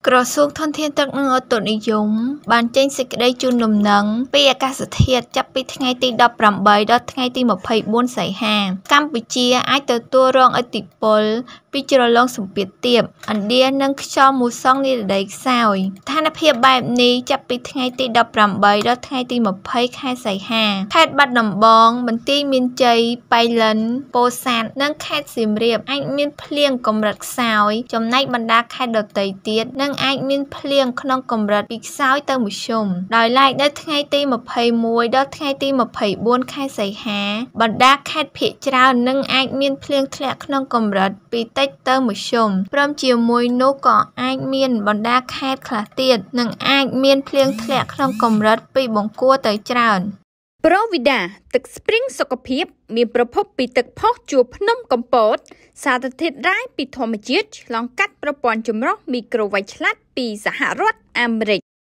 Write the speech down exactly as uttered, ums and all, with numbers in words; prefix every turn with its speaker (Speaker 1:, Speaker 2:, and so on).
Speaker 1: ក្រសួងធនធានទឹកនិងឧតុនិយមបានចេញសេចក្តីជូនដំណឹងពីអាកាសធាតុចាប់ពីថ្ងៃទីដប់ប្រាំបីដល់ថ្ងៃទីម្ភៃបួនសីហាកម្ពុជាអាចទទួលរងឥទ្ធិពលពីជ្រលងសម្ពាធទាបឥណ្ឌានិងខ្យល់មូសុងនិរតីខ្សោយស្ថានភាពបែបនេះចាប់ពីថ្ងៃទីដប់ប្រាំបីដល់ថ្ងៃទីម្ភៃខែសីហាខេត្តបាត់ដំបងបន្ទាយមានជ័យប៉ៃលិនពោធិ៍សាត់និងខេត្តសៀមរាបអាចមានភ្លៀងកម្រិតខ្សោយចំណែកបណ្ដាខេត្តដទៃទៀតនឹងអាចមានភ្លៀងក្នុងកម្រិតពីខ្សោយទៅមធ្យមដោយឡែកនៅថ្ងៃទីម្ភៃមួយដល់ថ្ងៃទីម្ភៃបួនខែសីហាបណ្ដាខេត្តភាគច្រើននឹងអាចមានភ្លៀងធ្លាក់ក្នុងកម្រិតពីតិចទៅមធ្យមព្រមជាមួយនោះក៏អាចមានបណ្ដាខេត្តខ្លះទៀតនឹងអាចមានភ្លៀងធ្លាក់ក្នុងកម្រិតពីបង្គួរទៅច្រើន
Speaker 2: ប្រូវីដាទឹកស្ព្រីងសុខភាពមានប្រភពពីទឹកផុសជួរភ្នំកំពតសារធាតុរ៉ែពីធម្មជាតិឆ្លងកាត់ប្រព័ន្ធចម្រោះមីក្រូវ៉ាច់ឆ្លាតពីសហរដ្ឋអាមេរិក